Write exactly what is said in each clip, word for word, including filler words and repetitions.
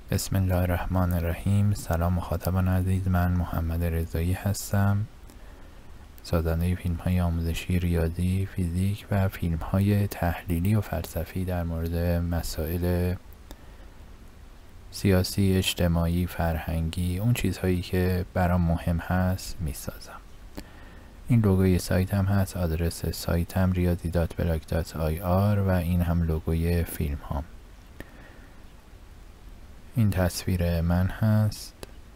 بسم الله الرحمن الرحیم. سلام مخاطبان عزیز، من محمد رضایی هستم، سازنده فیلم های آموزشی ریاضی، فیزیک و فیلم های تحلیلی و فلسفی در مورد مسائل سیاسی، اجتماعی، فرهنگی، اون چیزهایی که برام مهم هست میسازم. این لوگوی سایتم هست، آدرس سایتم ریاضی دات بلاگ دات آی آر و این هم لوگوی فیلم هام. این تصویر من هست،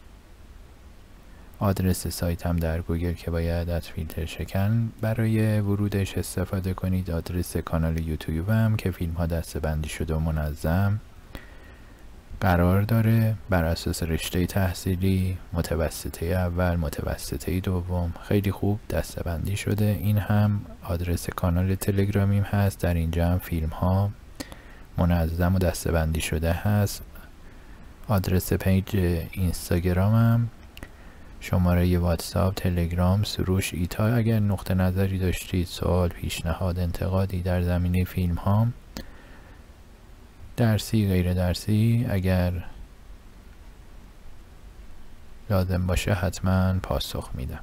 آدرس سایتم در گوگل که باید از فیلتر شکن برای ورودش استفاده کنید، آدرس کانال یوتیوبم که فیلم ها دسته بندی شده و منظم قرار داره بر اساس رشته تحصیلی، متوسطه اول، متوسطه دوم، خیلی خوب دسته بندی شده. این هم آدرس کانال تلگرامیم هست، در اینجا هم فیلم ها منظم و دسته بندی شده هست. آدرس پیج اینستاگرامم، شماره واتساپ، تلگرام، سروش ایتا. اگر نقطه نظری داشتید، سوال، پیشنهاد، انتقادی در زمینه فیلم ها، درسی، غیر درسی، اگر لازم باشه حتما پاسخ میدم.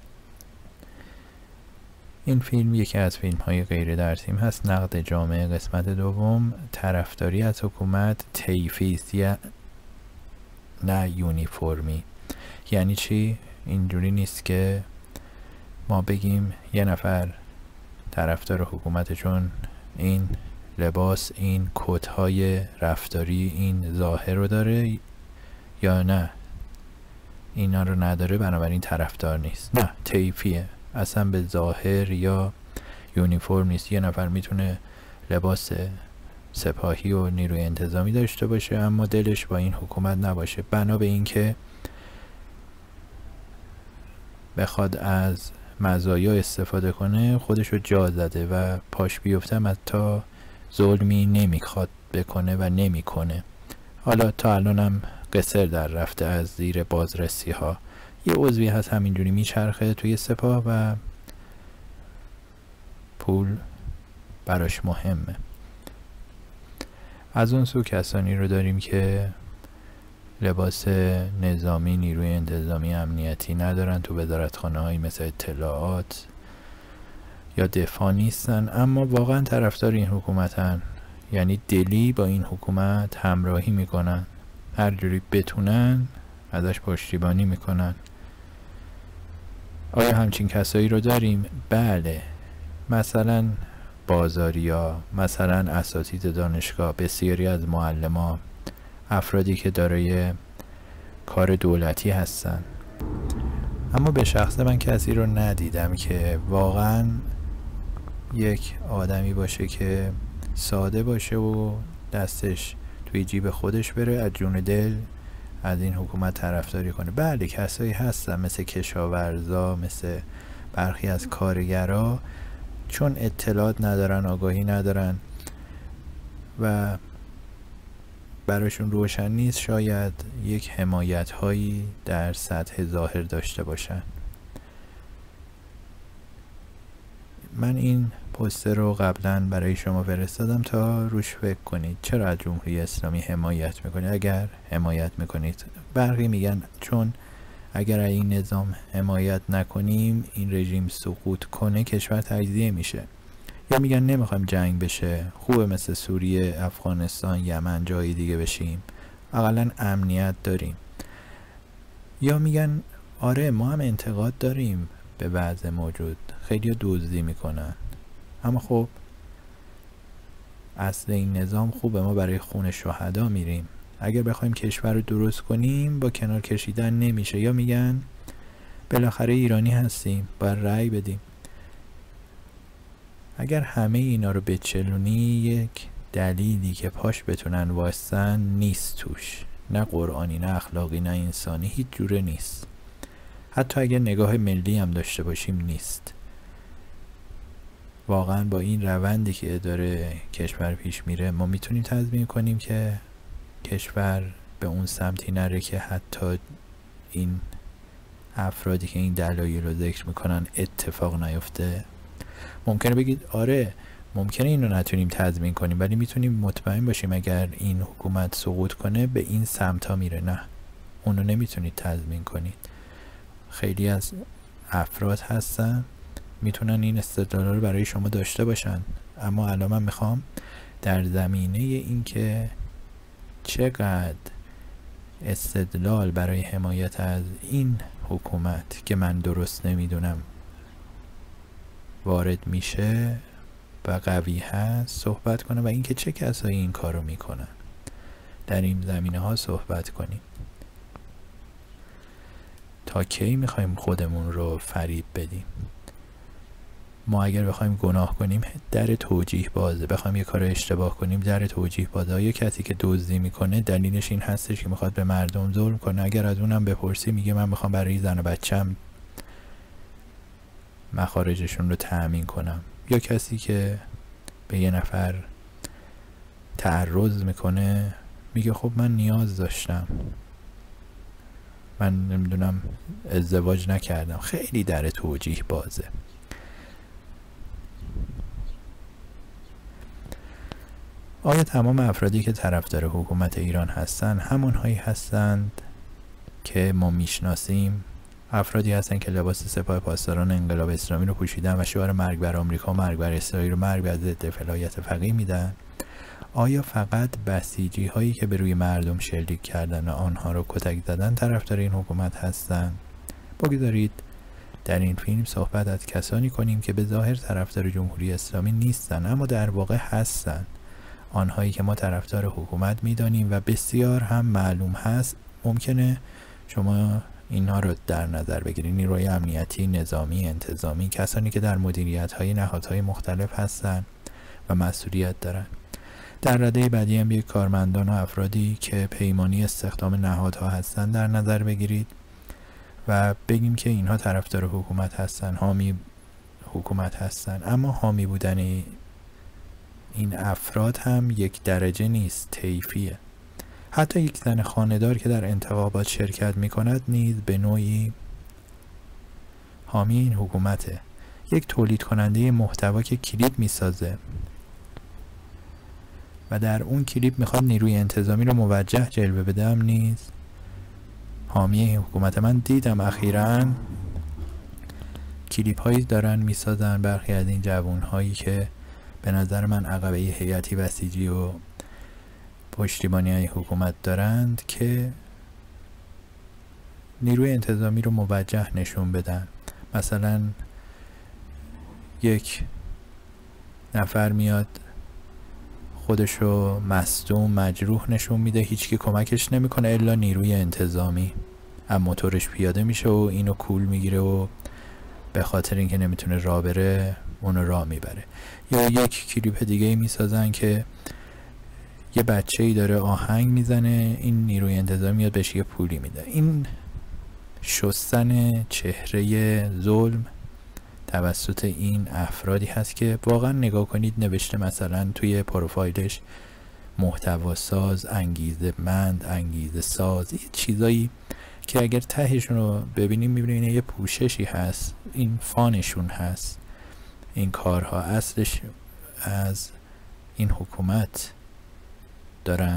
این فیلم یکی از فیلم های غیر درسیم هست، نقد جامعه قسمت دوم. طرفداری از حکومت طیفیست نه یونیفرمی. یعنی چی؟ اینجوری نیست که ما بگیم یه نفر طرفدار حکومت چون این لباس، این کت‌های رفتاری، این ظاهر رو داره، یا نه اینا رو نداره بنابراین طرفدار نیست. نه، طیفیه، اصلا به ظاهر یا یونیفرم نیست. یه نفر میتونه لباس سپاهی و نیروی انتظامی داشته باشه اما دلش با این حکومت نباشه، بنا به این که بخواد از مزایا استفاده کنه خودشو جا زده و پاش بیفتم حتی ظلمی نمیخواد بکنه و نمیکنه. حالا تا الانم قصر در رفته از زیر بازرسی ها. یه عضوی هست همینجوری میچرخه توی سپاه و پول براش مهمه. از اون سو کسانی رو داریم که لباس نظامی، نیروی انتظامی، امنیتی ندارن، تو وزارتخانه هایی مثل اطلاعات یا دفاع نیستن اما واقعا طرفدار این حکومتن، یعنی دلی با این حکومت همراهی میکنن، هر جوری بتونن ازش پشتیبانی میکنن. آیا همچین کسایی رو داریم؟ بله، مثلا بازاریا، مثلا اساتید دانشگاه، بسیاری از معلمان، افرادی که دارای کار دولتی هستن. اما به شخص من کسی رو ندیدم که واقعا یک آدمی باشه که ساده باشه و دستش توی جیب خودش بره از جون دل از این حکومت طرفداری کنه. بله کسایی هستن مثل کشاورزا، مثل برخی از کارگرا، چون اطلاعات ندارن، آگاهی ندارن و براشون روشن نیست، شاید یک حمایت هایی در سطح ظاهر داشته باشن. من این پوستر رو قبلا برای شما فرستادم تا روش فکر کنید. چرا از جمهوری اسلامی حمایت میکنید؟ اگر حمایت میکنید، برخی میگن چون اگر این نظام حمایت نکنیم، این رژیم سقوط کنه، کشور تجزیه میشه. یا میگن نمیخوایم جنگ بشه، خوبه مثل سوریه، افغانستان، یمن، جای دیگه بشیم، اقلا امنیت داریم. یا میگن آره ما هم انتقاد داریم به وضع موجود، خیلی دزدی میکنن اما خب اصل این نظام خوبه، ما برای خون شهدا میریم، اگر بخوایم کشور رو درست کنیم با کنار کشیدن نمیشه. یا میگن بالاخره ایرانی هستیم باید رأی بدیم. اگر همه اینا رو بچلونی، یک دلیلی که پاش بتونن واسن نیست توش، نه قرآنی، نه اخلاقی، نه انسانی، هیچ جوره نیست. حتی اگر نگاه ملی هم داشته باشیم نیست. واقعا با این روندی که داره کشور پیش میره ما میتونیم تضمین کنیم که کشور به اون سمتی نره که حتی این افرادی که این دلایل رو ذکر میکنن اتفاق نیفته. ممکنه بگید آره ممکنه اینو نتونیم تضمین کنیم، ولی میتونیم مطمئن باشیم اگر این حکومت سقوط کنه به این سمتا میره. نه، اونو نمیتونید تضمین کنید. خیلی از افراد هستن میتونن این استدلال رو برای شما داشته باشن، اما الان من میخوام در زمینه این که چقدر استدلال برای حمایت از این حکومت که من درست نمیدونم وارد میشه و قوی هست صحبت کنم و اینکه چه کسایی این کارو میکنن. در این زمینه ها صحبت کنیم. تا کی میخوایم خودمون رو فریب بدیم؟ ما اگر بخوایم گناه کنیم در توجیه بازه، بخوایم یه کار اشتباه کنیم در توجیه بازه. یا کسی که دزدی میکنه دلیلش این هستش که میخواد به مردم ظلم کنه، اگر از اونم بپرسی میگه من میخوام برای زن و بچم مخارجشون رو تأمین کنم. یا کسی که به یه نفر تعرض میکنه میگه خب من نیاز داشتم، من نمیدونم ازدواج نکردم. خیلی در توجیه بازه. آیا تمام افرادی که طرفدار حکومت ایران هستند همونهایی هستند که ما میشناسیم؟ افرادی هستند که لباس سپاه پاسداران انقلاب اسلامی رو پوشیدن و شعار مرگ بر آمریکا، مرگ بر اسرائیل رو مرگ بر ضد فلاحیت فقیه میدن؟ آیا فقط بسیجی هایی که به روی مردم شلیک کردن و آنها رو کتک زدن طرفدار این حکومت هستند؟ بگذارید در این فیلم صحبت از کسانی کنیم که به ظاهر طرفدار جمهوری اسلامی نیستن اما در واقع هستند. آنهایی که ما طرفدار حکومت میدانیم و بسیار هم معلوم هست. ممکنه شما اینها رو در نظر بگیرید: نیروی امنیتی، نظامی، انتظامی، کسانی که در مدیریت‌های نهادهای مختلف هستند و مسئولیت دارند. در رده بعدی هم یک کارمندان و افرادی که پیمانی استخدام نهادها هستند در نظر بگیرید و بگیم که اینها طرفدار حکومت هستند، حامی حکومت هستند. اما حامی بودن این افراد هم یک درجه نیست، طیفیه. حتی یک زن خانه‌دار که در انتخابات شرکت می کند نیز به نوعی حامی این حکومته. یک تولید کننده محتوا که کلیپ می سازه و در اون کلیپ میخواد نیروی انتظامی رو موجه جلوه بده هم نیز حامی این حکومت. من دیدم اخیراً کلیپ هایی دارن میسازن برخی از این جوان هایی که به نظر من عقبه هیئتی بسیجی و پشتیبانی های حکومت دارند که نیروی انتظامی رو موجه نشون بدن. مثلا یک نفر میاد خودشو مصدوم مجروح نشون میده، هیچکی کمکش نمیکنه الا نیروی انتظامی. از موتورش پیاده میشه و اینو کول میگیره و به خاطر اینکه نمیتونه راه بره اونو راه میبره. یا یک کلیپ دیگه میسازن که یه بچه‌ای داره آهنگ میزنه، این نیروی انتظامی میاد بهش یه پولی میده. این شستن چهره ظلم توسط این افرادی هست که واقعا نگاه کنید نوشته مثلا توی پروفایلش محتوا ساز، انگیزه مند، انگیزه ساز، یه چیزایی که اگر تهشون رو ببینیم میبینیم یه پوششی هست، این فانشون هست. این کارها اصلش از این حکومت دارن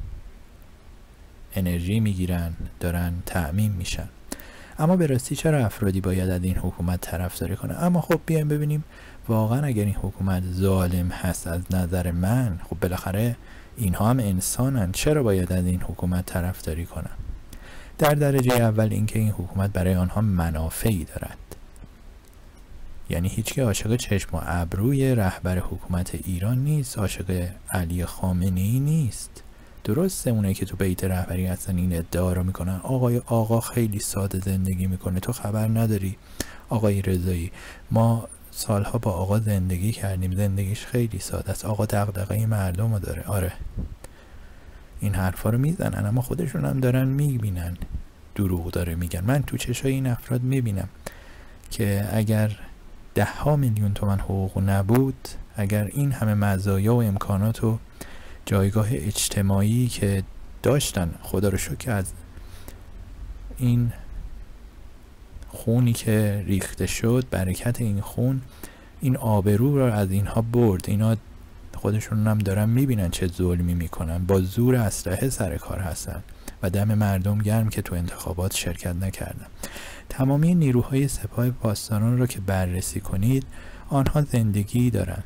انرژی میگیرن، دارن تأمین میشن. اما به راستی چرا افرادی باید از این حکومت طرفداری کنه؟ اما خب بیایم ببینیم واقعا اگر این حکومت ظالم هست از نظر من، خب بالاخره اینها هم انسانن، چرا باید از این حکومت طرفداری کنن؟ در درجه اول اینکه این حکومت برای آنها منافعی دارد. یعنی هیچکی عاشق چشم و ابروی رهبر حکومت ایران نیست، عاشق علی خامنه‌ای نیست. درسته اونایی که تو بیت رهبری هستن این ادعا رو میکنن آقای آقا خیلی ساده زندگی میکنه، تو خبر نداری آقای رضایی، ما سالها با آقا زندگی کردیم، زندگیش خیلی ساده است، آقا دغدغه مردم رو داره. آره این حرفا رو میزنن اما خودشون هم دارن میبینن دروغ داره میگن. من تو چشای این افراد میبینم که اگر ده ها میلیون تومن حقوق نبود، اگر این همه مزایا و امکانات و جایگاه اجتماعی که داشتن، خدا رو شکر از این خونی که ریخته شد، برکت این خون این آبرو رو از اینها برد. اینا خودشون هم دارن میبینن چه ظلمی میکنن، با زور اسلحه سر کار هستن و دم مردم گرم که تو انتخابات شرکت نکردن. تمامی نیروهای سپاه پاسداران رو که بررسی کنید، آنها زندگی دارن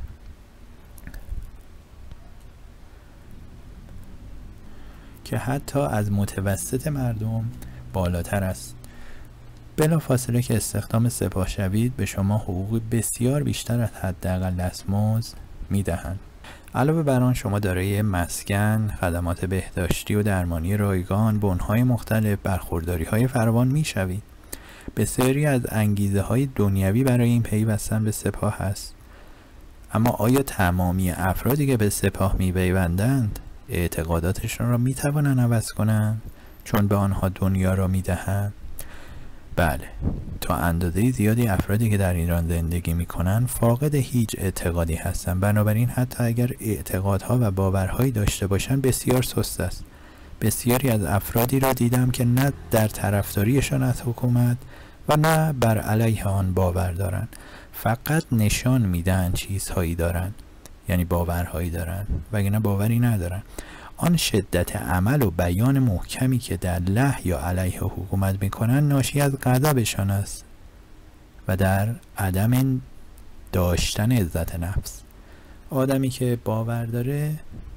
که حتی از متوسط مردم بالاتر است. بلا فاصله که استخدام سپاه شوید به شما حقوق بسیار بیشتر از حداقل دستمزد میدهند. علاوه بر آن شما دارای مسکن، خدمات بهداشتی و درمانی رایگان، بنهای مختلف، برخورداری‌های فراوان میشوید. بسیاری از انگیزه های دنیوی برای این پیوستن به سپاه هست. اما آیا تمامی افرادی که به سپاه میپیوندند اعتقاداتشان را میتوانند عوض کنند چون به آنها دنیا را میدهند؟ بله، تا اندازه زیادی افرادی که در ایران زندگی میکنند فاقد هیچ اعتقادی هستند. بنابراین حتی اگر اعتقادها و باورهایی داشته باشند بسیار سست است. بسیاری از افرادی را دیدم که نه در طرفداریشان از حکومت و نه بر علیه آن باور دارند. فقط نشان میدن چیزهایی دارن، یعنی باورهایی دارن، وگرنه باوری ندارن. آن شدت عمل و بیان محکمی که در له یا علیه حکومت میکنن ناشی از غضبشان است و در عدم داشتن عزت نفس. آدمی که باور داره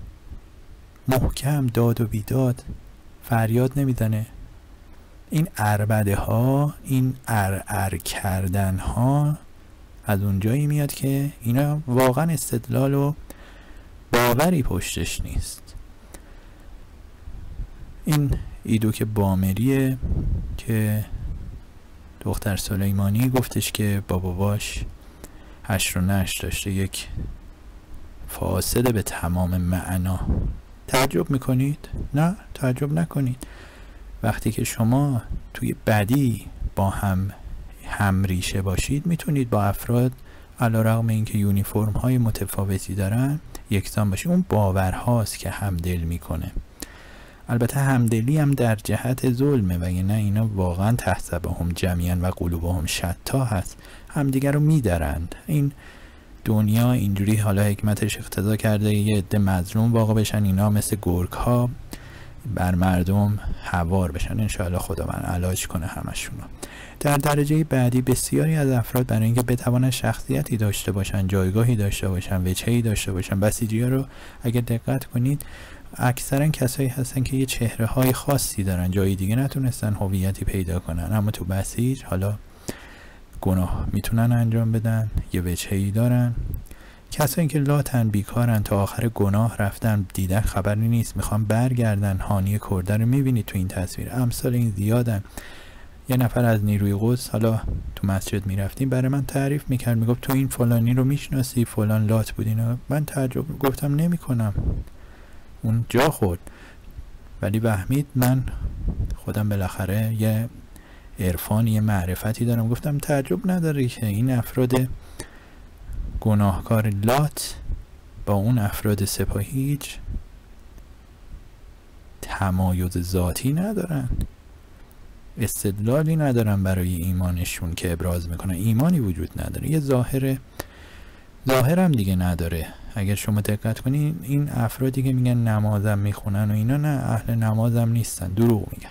محکم داد و بیداد فریاد نمیزنه. این عربده ها، این ارعر کردن ها از اونجایی میاد که اینا واقعا استدلال و باوری پشتش نیست. این ایدوک بامریه که دختر سلیمانی گفتش که با باباش هشت و نشت داشته، یک فاسده به تمام معنا. تعجب میکنید؟ نه، تعجب نکنید. وقتی که شما توی بدی با هم هم ریشه باشید میتونید با افراد علیرغم اینکه یونیفرم های متفاوتی دارن یکسان باشید. اون باورهاست که همدل میکنه. البته همدلی هم در جهت ظلمه، وگرنه اینا واقعا تحسبهم جمیعا و قلوبهم شتا هست، همدیگر رو میدرند. این دنیا اینجوری حالا حکمتش اقتضا کرده یه عده مظلوم واقع بشن، اینا مثل گرگ ها بر مردم هوار بشن. انشاءالله خداوند علاج کنه همشونو. در درجه بعدی بسیاری از افراد برای اینکه بتوانند شخصیتی داشته باشن، جایگاهی داشته باشن، وجهه‌ای داشته باشن، بسیجی‌ها رو اگر دقت کنید اکثرا کسایی هستن که یه چهره های خاصی دارن، جایی دیگه نتونستن هویتی پیدا کنن، اما تو بسیج حالا گناه میتونن انجام بدن، یه وجهه‌ای دارن. کسایی که لاتن بیکارن، تا آخر گناه رفتن، دیدن خبری نیست، میخوان برگردن. هانی کرده رو میبینید تو این تصویر، امثال این زیادن. یه نفر از نیروی قدس حالا تو مسجد میرفتیم برای من تعریف میکرد، میگفت تو این فلانی رو میشناسی، فلان لات بود. اینا من تعجب گفتم نمیکنم، اون جا خورد، ولی فهمید من خودم بالاخره یه عرفان، یه معرفتی دارم. گفتم تعجب نداره که این افراد گناهکار لات با اون افراد سپاهی هیچ تمایز ذاتی ندارن، استدلالی ندارن برای ایمانشون که ابراز میکنن. ایمانی وجود نداره، یه ظاهر ظاهرم دیگه نداره. اگر شما دقت کنین این افرادی که میگن نمازم میخونن و اینا، نه، اهل نمازم نیستن، دروغ میگن.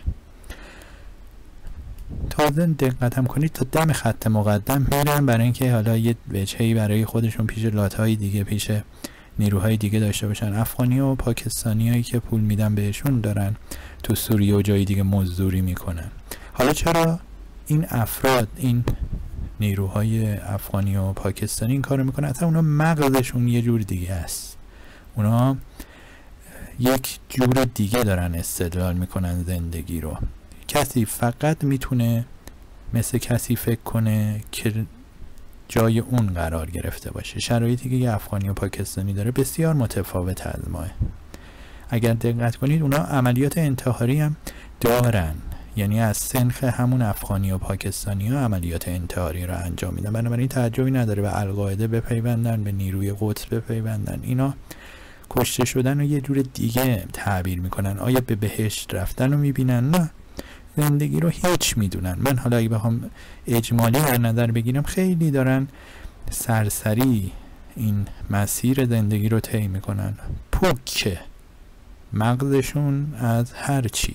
تازه دقت هم کنید تا دم خط مقدم میرن برای اینکه حالا یه وجهی برای خودشون پیش لاتهای دیگه، پیش نیروهای دیگه داشته باشن. افغانی و پاکستانی هایی که پول میدن بهشون دارن تو سوریه و جای دیگه مزدوری میکنن. حالا چرا این افراد، این نیروهای افغانی و پاکستانی این کارو میکنن؟ اصلا اونا مغزشون یه جور دیگه است، اونا یک جور دیگه دارن استدلال میکنن زندگی رو. کسی فقط میتونه مثل کسی فکر کنه که جای اون قرار گرفته باشه. شرایطی که یه افغانی و پاکستانی داره بسیار متفاوت از ماه. اگر دقت کنید اونا عملیات انتحاری هم دارن، یعنی از سنخ همون افغانی و پاکستانی ها عملیات انتحاری رو انجام میدن. بنابراین تعجبی نداره به القاعده بپیوندن، به نیروی قدس بپیوندن. اینا کشته شدن رو یه جور دیگه تعبیر میکنن. آیا به بهشت رفتن رو میبینن؟ نه، زندگی رو هیچ میدونن. من حالا اگه بخوام اجمالی در نظر بگیرم، خیلی دارن سرسری این مسیر زندگی رو طی میکنن، پوک مغزشون از هر چی.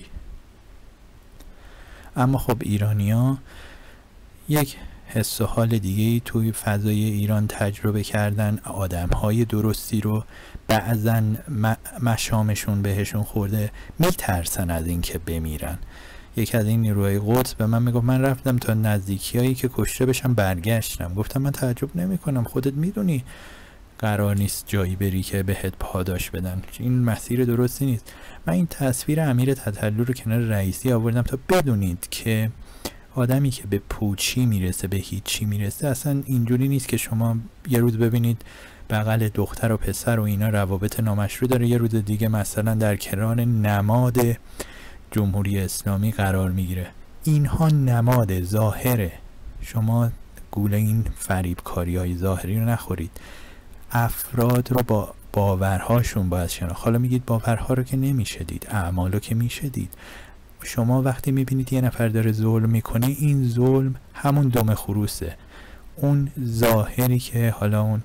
اما خب ایرانیا یک حس و حال دیگه توی فضای ایران تجربه کردن، آدم‌های درستی رو بعضا مشامشون بهشون خورده، میترسن از این که بمیرن. یکی از این نیروهای قدس به من میگفت من رفتم تا نزدیکیایی که کشته بشم برگشتم. گفتم من تعجب نمی کنم، خودت میدونی قرار نیست جایی بری که بهت پاداش بدن، این مسیر درستی نیست. من این تصویر امیر تتلو رو کنار رئیسی آوردم تا بدونید که آدمی که به پوچی میرسه، به هیچی میرسه، اصلا اینجوری نیست که شما یه روز ببینید بغل دختر و پسر و اینا روابط نامشروع داره، یه روز دیگه مثلا در کنار نماد جمهوری اسلامی قرار میگیره. اینها نماد ظاهره، شما گوله این فریبکاری های ظاهری رو نخورید. افراد رو با باورهاشون باید شناخت. حالا میگید باورها رو که نمیشه دید، اعمال رو که میشه دید. شما وقتی میبینید یه نفر داره ظلم میکنه، این ظلم همون دم خروسه، اون ظاهری که حالا اون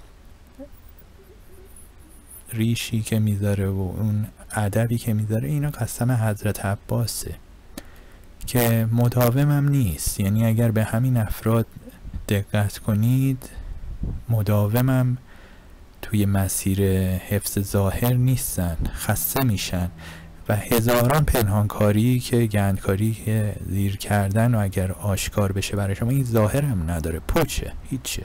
ریشی که میذاره و اون ادبی که میذاره، اینا قسم حضرت عباسه که مداوم هم نیست. یعنی اگر به همین افراد دقت کنید، مداوم هم توی مسیر حفظ ظاهر نیستن، خسته میشن و هزاران پنهانکاری که گندکاری که زیر کردن و اگر آشکار بشه برای شما، این ظاهر هم نداره، پوچه، هیچه.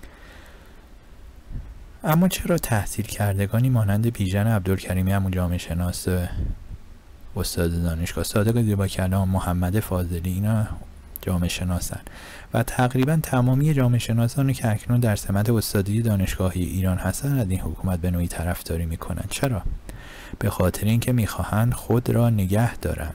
اما چرا تحصیل کردگانی مانند بیژن عبدالکریمی، همون جامعه شناس استاد دانشگاه، صادق زیبا کلام، محمد فاضلی، اینا جامعه شناسن و تقریبا تمامی جامعه شناسانی که اکنون در سمت استادی دانشگاهی ایران هستن از این حکومت به نوعی طرفداری میکنن. چرا؟ به خاطر اینکه میخواهند خود را نگه دارن.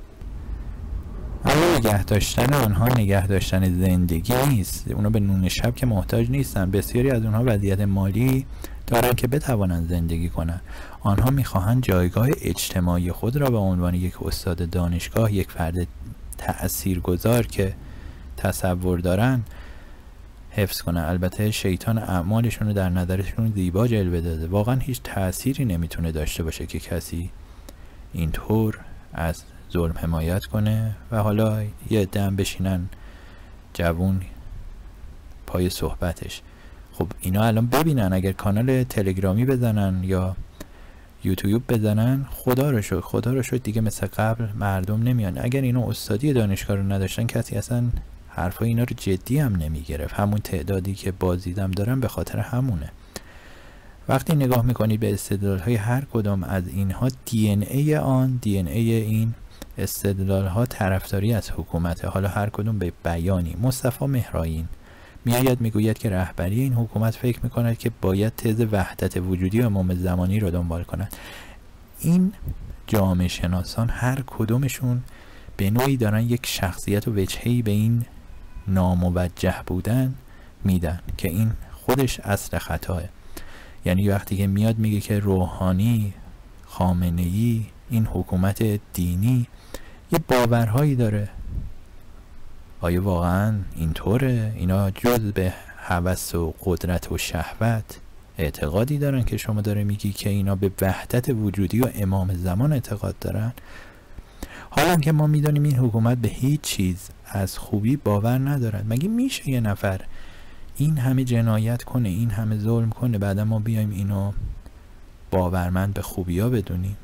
اما نگه داشتن آنها نگه داشتن زندگی نیست. اونا به نون شب که محتاج نیستن. بسیاری از اونها وضعیت مالی دارن که بتوانند زندگی کنن. آنها میخواهند جایگاه اجتماعی خود را به عنوان یک استاد دانشگاه، یک فرد تأثیرگذار که تصور دارن، حفظ کنن. البته شیطان اعمالشون رو در نظرشون زیبا جلوه داده. واقعا هیچ تأثیری نمیتونه داشته باشه که کسی اینطور از ظلم حمایت کنه و حالا یه دم بشینن جوون پای صحبتش. خب اینا الان ببینن، اگر کانال تلگرامی بزنن یا یوتیوب بزنن، خدا رو شد خدا رو شد دیگه مثل قبل مردم نمیان. اگر اینا استادی دانشگاه رو نداشتن، کسی اصلا حرفای اینا رو جدی هم نمیگرفت. همون تعدادی که بازدیدم دارن به خاطر همونه. وقتی نگاه میکنید به استدلال های هر کدام از اینها، دی ان ای آن دی ان ای این استدلال ها طرفداری از حکومته، حالا هر کدوم به بیانی. مصطفی مهرائین میآید میگوید که رهبری این حکومت فکر میکند که باید تز وحدت وجودی و امام زمانی رو دنبال کند. این جامعه شناسان هر کدومشون به نوعی دارن یک شخصیت و وجهه‌ای به این ناموجه بودن میدن که این خودش اصل خطاه. یعنی وقتی که میاد میگه که روحانی، خامنه‌ای، این حکومت دینی یه باورهایی داره، آیا واقعا اینطوره؟ اینا جز به هوس و قدرت و شهوت اعتقادی دارن که شما داره میگی که اینا به وحدت وجودی و امام زمان اعتقاد دارن؟ حالا که ما میدونیم این حکومت به هیچ چیز از خوبی باور ندارد. مگه میشه یه نفر این همه جنایت کنه، این همه ظلم کنه، بعدا ما بیایم اینو باورمند به خوبی ها بدونیم؟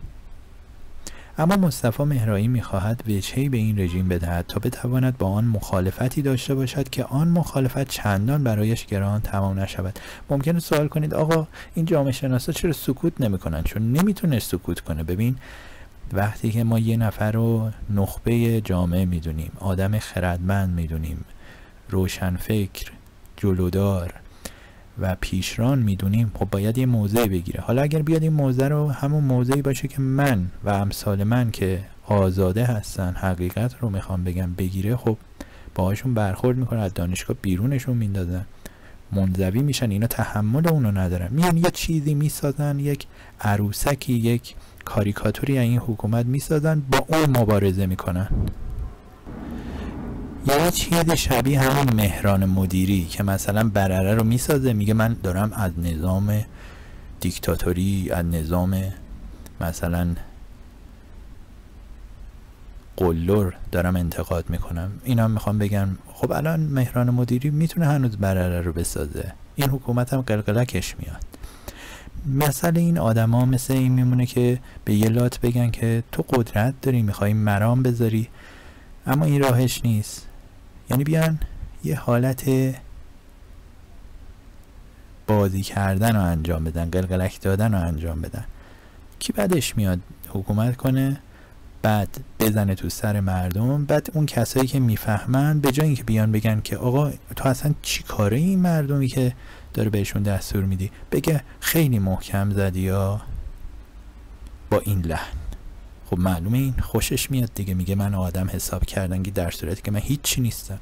اما مصطفی مهرائین میخواهد وجهی به این رژیم بدهد تا بتواند با آن مخالفتی داشته باشد که آن مخالفت چندان برایش گران تمام نشود. ممکنه سوال کنید آقا این جامعه شناسا چرا سکوت نمیکنن؟ چون نمیتونه سکوت کنه. ببین، وقتی که ما یه نفر رو نخبه جامعه میدونیم، آدم خردمند میدونیم، روشنفکر، جلودار و پیشران میدونیم، خب باید یه موضعی بگیره. حالا اگر بیاد این موضع رو همون موضعی باشه که من و امثال من که آزاده هستن حقیقت رو میخوام بگم بگیره، خب باهاشون برخورد میکنه، از دانشگاه بیرونشون میندازن، منزوی میشن. اینا تحمل اونو ندارن، میان یه چیزی میسازن، یک عروسکی، یک کاریکاتوری این حکومت میسازن، با اون مبارزه میکنن. یه چیزی شبیه همون مهران مدیری که مثلا برره رو میسازه، میگه من دارم از نظام دیکتاتوری، از نظام مثلا قلدر دارم انتقاد میکنم. اینا میخوام بگم خب الان مهران مدیری میتونه هنوز برره رو بسازه، این حکومت هم قلقلکش میاد. مثلا این آدم ها مثل این میمونه که به یه لات بگن که تو قدرت داری، میخوایی مرام بذاری، اما این راهش نیست. یعنی بیان یه حالت بازی کردن رو انجام بدن، قلقلک دادن رو انجام بدن. کی بعدش میاد حکومت کنه، بعد بزنه تو سر مردم، بعد اون کسایی که میفهمن به جای اینکه بیان بگن که آقا تو اصلا چی کاره این مردمی که داره بهشون دستور میدی، بگه خیلی محکم زدی یا با این لحن. خب معلومه این خوشش میاد دیگه، میگه من آدم حساب کردن که در صورتی که من هیچی نیستم،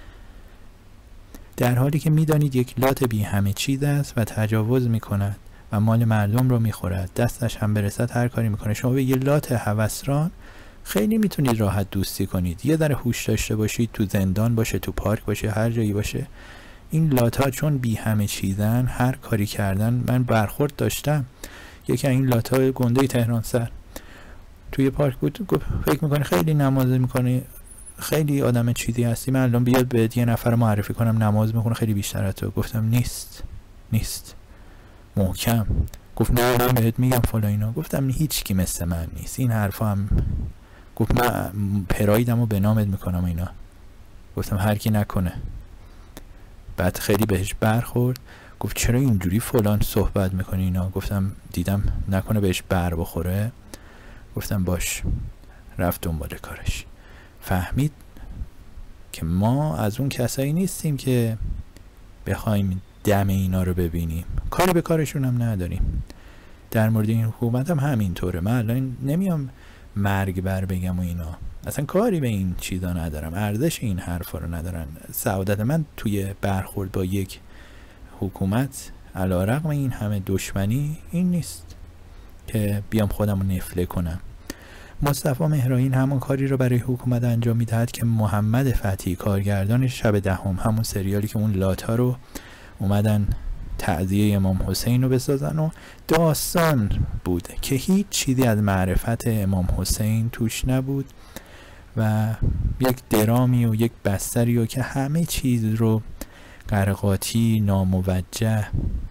در حالی که میدانید یک لات بی همه چیز است و تجاوز میکند و مال مردم رو میخورد، دستش هم برسد هر کاری میکنه. شما به یه لات هوسران خیلی میتونید راحت دوستی کنید، یه ذره هوش داشته باشید، تو زندان باشه، تو پارک باشه، هر جایی باشه. این لاتا چون بی همه چیزن، هر کاری کردن. من برخورد داشتم، یکی این لاتا گنده تهران سر توی پارک بود، گفت فکر میکنه خیلی نماز میکنه، خیلی آدم چیزی هستی، من الان بیاد به یه نفر معرفی کنم نماز میخونه خیلی بیشتر از تو. گفتم نیست نیست محکم. گفت نه من بهت میگم فلا اینا. گفتم هیچ کی مثل من نیست، این حرفا هم. گفت من پرایدمو به نامت میکنم اینا. گفتم هر کی نکنه. بعد خیلی بهش برخورد، گفت چرا اینجوری فلان صحبت میکنی اینا. گفتم دیدم نکنه بهش بر بخوره. گفتم باش. رفت دنبال کارش. فهمید که ما از اون کسایی نیستیم که بخوایم دم اینا رو ببینیم، کاری به کارشون هم نداریم. در مورد این حکومت هم همینطوره. من الان نمیام مرگ بر بگم و اینا، اصلا کاری به این چیزا ندارم، ارزش این حرفا رو ندارن. سعادت من توی برخورد با یک حکومت علیرغم این همه دشمنی این نیست که بیام خودم رو نفله کنم. مصطفی مهرائین همون کاری رو برای حکومت انجام میدهد که محمد فتحی کارگردان شب دهم، همون سریالی که اون لاتا رو اومدن تعزیه امام حسین رو بسازن و داستان بود که هیچ چیزی از معرفت امام حسین توش نبود و یک درامی و یک بستری و که همه چیز رو قرقاتی ناموجه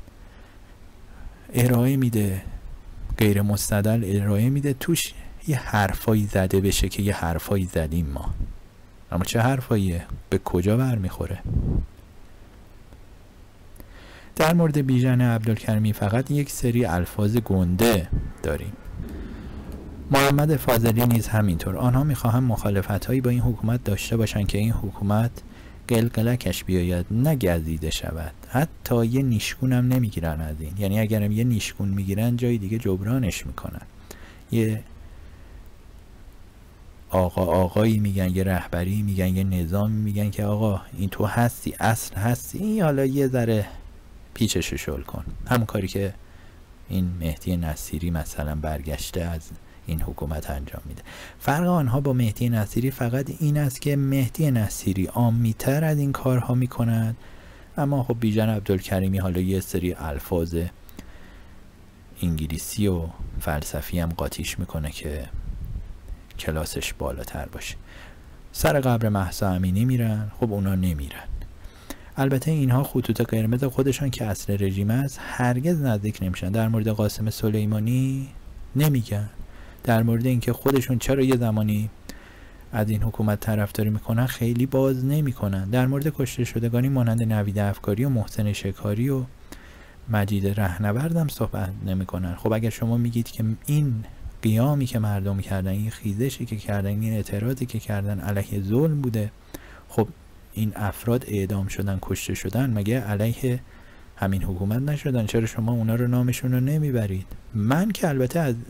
ارائه میده، غیر مستدل ارائه میده، توش یه حرفایی زده بشه که یه حرفایی زدیم ما، اما چه حرفاییه؟ به کجا برمیخوره؟ در مورد بیژن عبدالکریمی فقط یک سری الفاظ گنده داریم. محمد فاضلی نیز همینطور. آنها میخواهند مخالفت‌هایی با این حکومت داشته باشند که این حکومت قلقلکش بیاید، نگزیده شود. حتی یه نیشگون هم نمیگیرن از این، یعنی اگرم یه نیشگون میگیرن جای دیگه جبرانش میکنن. یه آقا آقایی میگن، یه رهبری میگن، یه نظامی میگن که آقا این تو هستی، اصل هستی، این حالا یه ذره پیچش شل کن. همون کاری که این مهدی نصیری مثلا برگشته از این حکومت انجام میده. فرق آنها با مهدی نصیری فقط این است که مهدی نصیری عامی‌تر از این کارها میکند، اما خب بیژن عبدالکریمی حالا یه سری الفاظ انگلیسی و فلسفی هم قاطیش میکنه که کلاسش بالاتر باشه. سر قبر مهسا امینی میرن، خب اونا نمیرن. البته اینها خطوط قرمز خودشان که اصل رژیم است هرگز نزدیک نمیشن. در مورد قاسم سلیمانی نمیگن، در مورد اینکه خودشون چرا یه زمانی از این حکومت طرفداری میکنن خیلی باز نمیکنن. در مورد کشته شدگانی مانند نوید افکاری و محسن شکاری و مجید رهنورد هم صحبت نمیکنن. خب اگر شما میگید که این قیامی که مردم کردن، این خیزشی که کردن، این اعتراضی که کردن علیه ظلم بوده، خب این افراد اعدام شدن، کشته شدن، مگه علیه همین حکومت نشدن؟ چرا شما اونا رو نامشون رو نمیبرید؟ من که البته از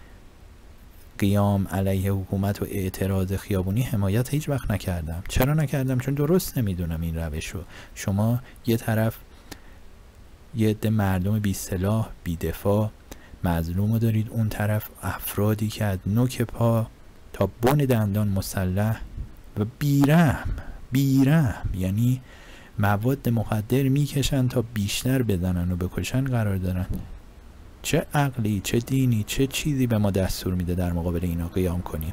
قیام علیه حکومت و اعتراض خیابونی حمایت هیچ وقت نکردم. چرا نکردم؟ چون درست نمیدونم این روش رو. شما یه طرف یه عده مردم بی سلاح بی دفاع مظلوم رو دارید، اون طرف افرادی که از نوک پا تا بن دندان مسلح و بیرحم بیرحم، یعنی مواد مخدر میکشن تا بیشتر بدنن و بکشن قرار دارن. چه عقلی، چه دینی، چه چیزی به ما دستور میده در مقابل اینا قیام کنیم؟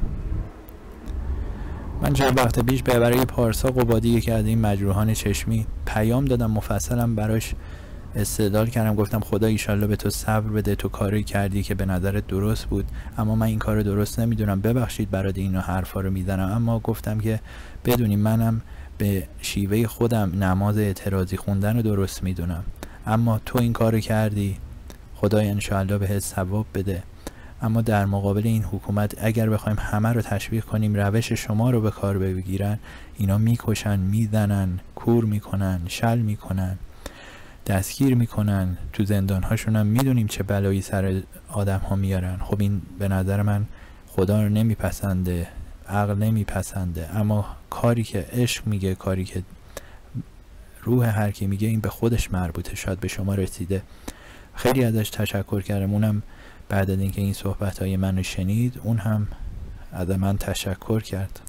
من چند وقت پیش به برای پارسا قبادی یکی از این مجروحان چشمی پیام دادم، مفصلم براش استدلال کردم، گفتم خدا ایشالله به تو صبر بده، تو کاری کردی که به نظرت درست بود، اما من این کار درست نمیدونم، ببخشید برات اینا حرفا رو میزنم، اما گفتم که بدونی منم به شیوه خودم نماز اعتراضی خوندن رو درست میدونم، اما تو این کار کردی، خدای انشاءالله بهت ثواب بده. اما در مقابل این حکومت اگر بخوایم همه رو تشویق کنیم روش شما رو به کار بگیرن، اینا میکشن، میزنن، کور میکنن، شل میکنن، دستگیر میکنن، تو زندان هاشون هم میدونیم چه بلایی سر آدم ها میارن. خب این به نظر من خدا رو نمیپسنده، عقل نمیپسنده، اما کاری که عشق میگه، کاری که روح هر کی میگه، این به خودش مربوطه، شاید به شما رسیده. خیلی ازش تشکر کردم، اونم بعد از اینکه این صحبت های منو شنید اون هم از من تشکر کرد.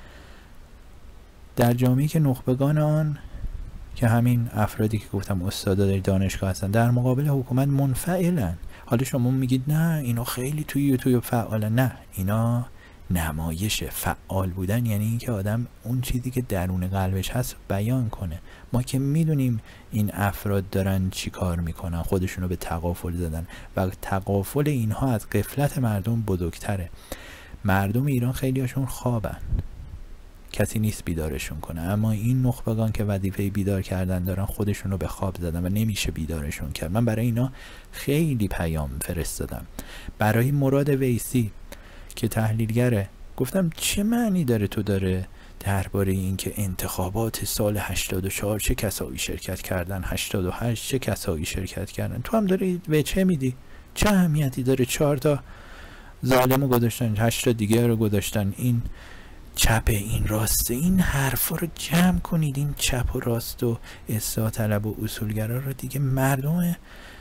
در جامعه که نخبگان آن که همین افرادی که گفتم استادا دانشگاه هستن در مقابل حکومت منفعلن. حالا شما میگید نه اینا خیلی توی یوتیوب فعالن، نه اینا نمایش فعال بودن یعنی اینکه آدم اون چیزی که درون قلبش هست بیان کنه. ما که میدونیم این افراد دارن چی کار میکنن، خودشونو به تغافل زدن و تغافل اینها از غفلت مردم بزرگتره. مردم ایران خیلی هاشون خوابن، کسی نیست بیدارشون کنه، اما این نخبگان که وظیفه بیدار کردن دارن خودشونو به خواب زدن و نمیشه بیدارشون کرد. من برای اینا خیلی پیام فرستادم. برای مراد ویسی که تحلیلگره گفتم چه معنی داره تو داره درباره این که انتخابات سال هشتاد و چهار چه کسایی شرکت کردن، هشتاد و هشت چه کسایی شرکت کردن، تو هم داری به چه میدی؟ چه اهمیتی داره؟ چهار تا ظالمو گذاشتن، هشت تا دیگه رو گذاشتن، این چپ این راست، این حرفا رو جمع کنید، این چپ و راست و اصلاح طلب و اصولگرا رو دیگه مردم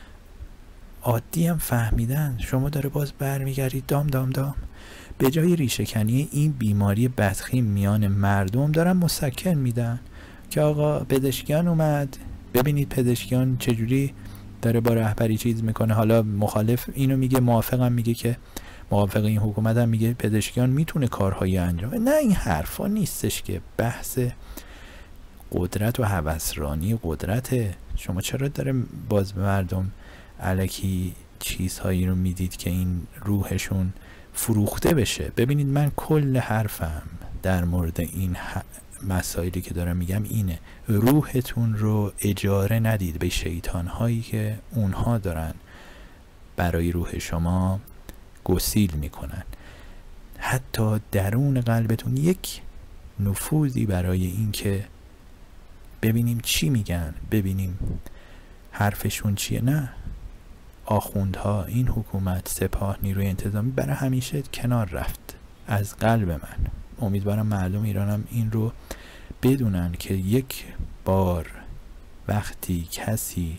عادی هم فهمیدن. شما داره باز برمیگردید دام دام دام. به جای ریشه‌کنی این بیماری بدخیم میان مردم دارن مسکن میدن که آقا پزشکیان اومد، ببینید پزشکیان چجوری داره با رهبری چیز میکنه. حالا مخالف اینو میگه، موافقم میگه که موافق این حکومت هم میگه پزشکیان میتونه کارهایی انجام. نه این حرفا نیستش که بحث قدرت و هوسرانی قدرت. شما چرا داره باز مردم الکی چیزهایی رو میدید که این روحشون فروخته بشه؟ ببینید من کل حرفم در مورد این مسائلی که دارم میگم اینه، روحتون رو اجاره ندید به شیطان هایی که اونها دارن برای روح شما گسیل میکنن. حتی درون قلبتون یک نفوذی برای این که ببینیم چی میگن، ببینیم حرفشون چیه. نه، آخوندها، این حکومت، سپاه، نیروی انتظامی برای همیشه کنار رفت از قلب من. امیدوارم مردم ایرانم این رو بدونن که یک بار وقتی کسی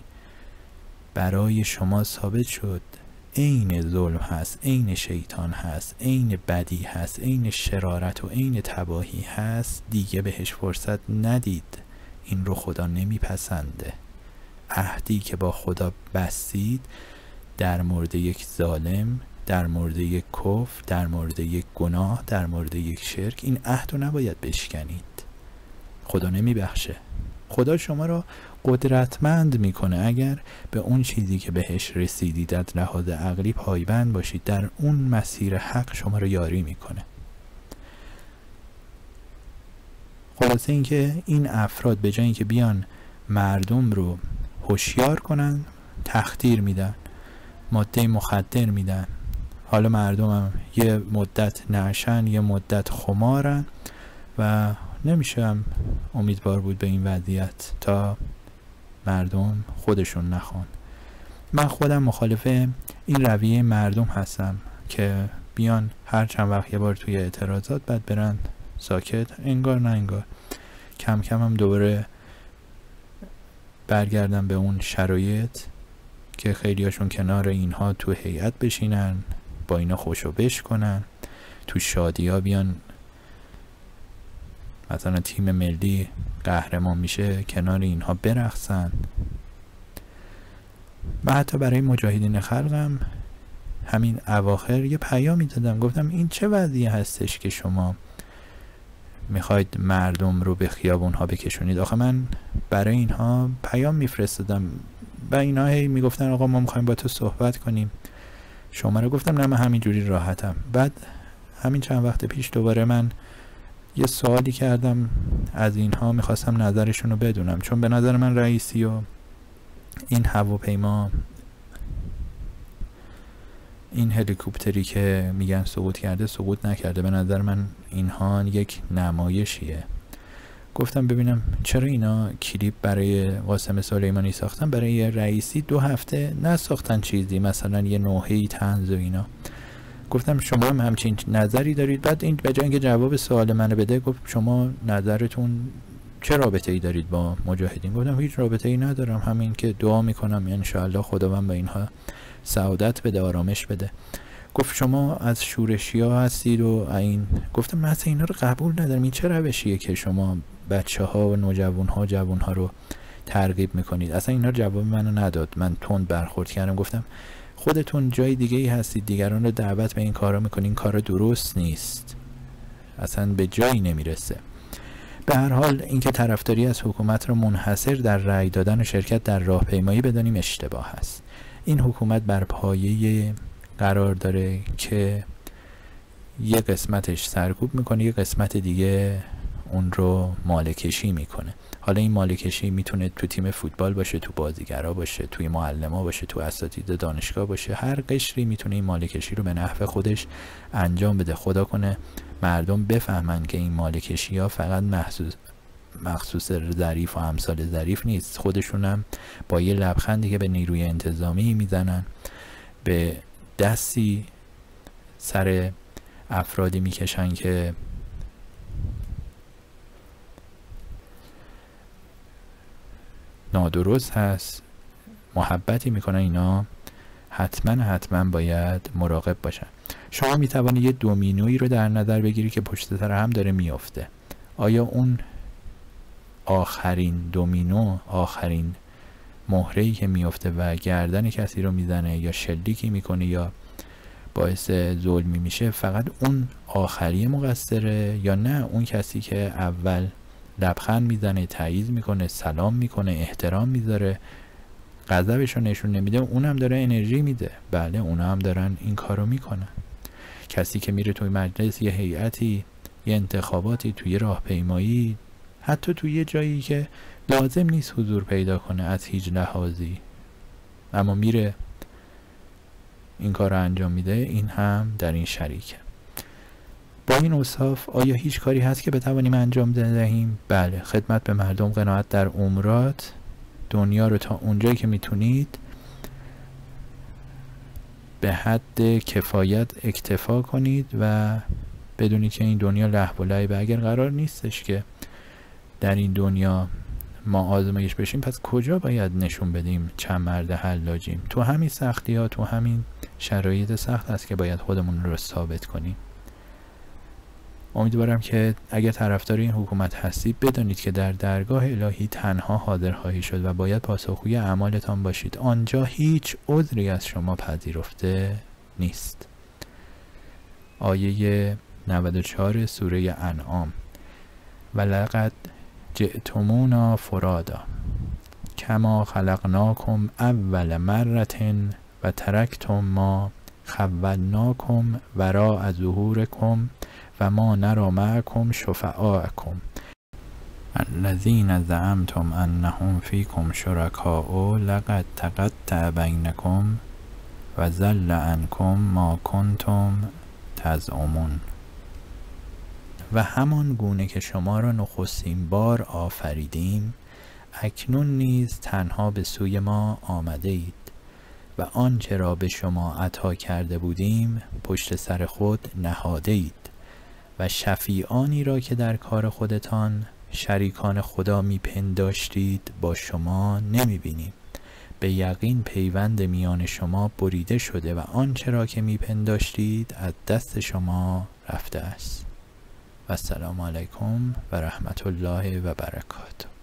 برای شما ثابت شد عین ظلم هست، عین شیطان هست، عین بدی هست، عین شرارت و عین تباهی هست، دیگه بهش فرصت ندید. این رو خدا نمیپسنده. عهدی که با خدا بستید در مورد یک ظالم، در مورد یک کفر، در مورد یک گناه، در مورد یک شرک، این عهد رو نباید بشکنید. خدا نمیبخشه. خدا شما رو قدرتمند میکنه اگر به اون چیزی که بهش رسیدید از لحاظ عقلی پایبند باشید، در اون مسیر حق شما رو یاری میکنه. خلاصه اینکه این افراد به جای اینکه بیان مردم رو هوشیار کنن، تخدیر میدن، ماده مخدر میدن. حالا مردم هم یه مدت نعشن، یه مدت خمارن و نمیشم امیدوار بود به این وضعیت تا مردم خودشون نخوان. من خودم مخالف این رویه مردم هستم که بیان هر چند وقت یه بار توی اعتراضات بعد برن ساکت، انگار نه انگار. کم کم هم دوباره برگردن به اون شرایط که خیلی هاشون کنار اینها تو هیئت بشینن، با اینا خوشو بش کنن، تو شادی ها بیان مثلا تیم ملی قهرمان میشه کنار اینها برقصن. و حتی برای مجاهدین خلقم همین اواخر یه پیامی دادم، گفتم این چه وضعی هستش که شما میخواید مردم رو به خیابونها بکشونید؟ آخه من برای اینها پیام میفرستادم و اینا هی میگفتن آقا ما میخوایم با تو صحبت کنیم. شما رو گفتم نه من همینجوری راحتم. بعد همین چند وقت پیش دوباره من یه سوالی کردم از اینها، میخواستم نظرشون رو بدونم، چون به نظر من رئیسی و این هواپیما، این هلیکوپتری که میگن سقوط کرده سقوط نکرده، به نظر من اینها یک نمایشیه. گفتم ببینم چرا اینا کلیپ برای قاسم سلیمانی ساختن، برای رئیسی دو هفته نساختن چیزی، مثلا یه نوحه‌ای طنز و اینا. گفتم شما هم همچین نظری دارید؟ بعد این به جای اینکه جواب سوال منو بده گفت شما نظرتون چه رابطه ای دارید با مجاهدین؟ گفتم هیچ رابطه ای ندارم، همین که دعا میکنم ان شاء الله خداوند به اینها سعادت بده، آرامش بده. گفت شما از شورشی‌ها هستید و این. گفتم من اصلا اینا رو قبول ندارم. این چه روشیه که شما بچه‌ها و نوجوان‌ها جوان‌ها رو ترغیب میکنید؟ اصلا اینا جواب منو نداد. من تند برخورد کردم، گفتم خودتون جای دیگه ای هستید، دیگران رو دعوت به این کارا میکنین، این کارا درست نیست، اصلا به جایی نمیرسه. به هر حال اینکه طرفداری از حکومت رو منحصر در رأی دادن و شرکت در راهپیمایی بدانیم اشتباه است. این حکومت بر پایه قرار داره که یه قسمتش سرکوب میکنه، یه قسمت دیگه اون رو مالکشی میکنه. حالا این مالکشی میتونه تو تیم فوتبال باشه، تو بازیگرا باشه، توی معلما باشه، تو اساتید دانشگاه باشه، هر قشری میتونه این مالکشی رو به نحو خودش انجام بده. خدا کنه مردم بفهمن که این مالکشی ها فقط محسوس مخصوص ظریف و امثال ظریف نیست، خودشونم با یه لبخندی که به نیروی انتظامی میزنن، به دستی سر افرادی میکشن که نادرست هست، محبتی میکنن. اینا حتما حتما باید مراقب باشن. شما میتوانی یه دومینویی رو در نظر بگیری که پشت سر هم داره میافته. آیا اون آخرین دومینو، آخرین مهره‌ای که میافته و گردن کسی رو میزنه یا شلیکی میکنه یا باعث ظلمی میشه، فقط اون آخری مقصره یا نه اون کسی که اول لبخند میزنه، تایید میکنه، سلام میکنه، احترام میذاره، غضبش رو نشون نمیده، اونم داره انرژی میده؟ بله اونا هم دارن این کارو میکنن. کسی که میره توی مجلس، یه هیئتی، یه انتخاباتی، توی راهپیمایی، حتی توی یه جایی که لازم نیست حضور پیدا کنه از هیچ لحاظی، اما میره این کار رو انجام میده، این هم در این شریکه. با این اوصاف آیا هیچ کاری هست که بتوانیم انجام دهیم؟ بله، خدمت به مردم، قناعت در امورات، دنیا رو تا اونجایی که میتونید به حد کفایت اکتفا کنید و بدونید که این دنیا لهو و لعب. اگر قرار نیستش که در این دنیا ما آزمایش بشیم، پس کجا باید نشون بدیم چند مرد حلاجیم؟ تو همین سختی ها، تو همین شرایط سخت است که باید خودمون رو ثابت کنیم. امیدوارم که اگر طرفدار این حکومت هستید بدانید که در درگاه الهی تنها حاضر خواهی شد و باید پاسخگوی اعمالتان باشید. آنجا هیچ عذری از شما پذیرفته نیست. آیه نود و چهار سوره انعام: ولقد جئتمونا فرادا کما خلقناکم اول مرة و ترکتم ما خولناکم وراء ظهورکم و ما نرى معکم شفعاءکم الذین زعمتم انهم فیکم شرکاء لقد تقطع بینکم و ضل عنکم ما کنتم تزعمون. و همان گونه که شما را نخستین بار آفریدیم، اکنون نیز تنها به سوی ما آمده اید و آنچه را به شما عطا کرده بودیم پشت سر خود نهاده اید و شفیعانی را که در کار خودتان شریکان خدا میپنداشتید با شما نمیبینیم. به یقین پیوند میان شما بریده شده و آنچه را که میپنداشتید از دست شما رفته است. و السلام علیکم و رحمت الله و برکاته.